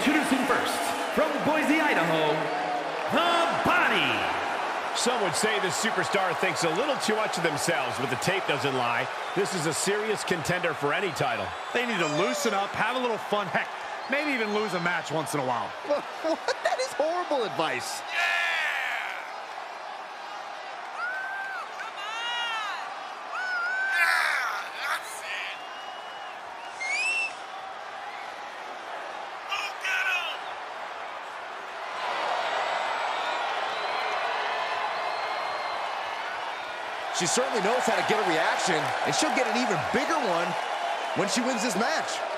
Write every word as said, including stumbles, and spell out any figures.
Introducing first, from Boise, Idaho, The Body. Some would say this superstar thinks a little too much of themselves, but the tape doesn't lie. This is a serious contender for any title. They need to loosen up, have a little fun, heck, maybe even lose a match once in a while. What? That is horrible advice. She certainly knows how to get a reaction, and she'll get an even bigger one when she wins this match.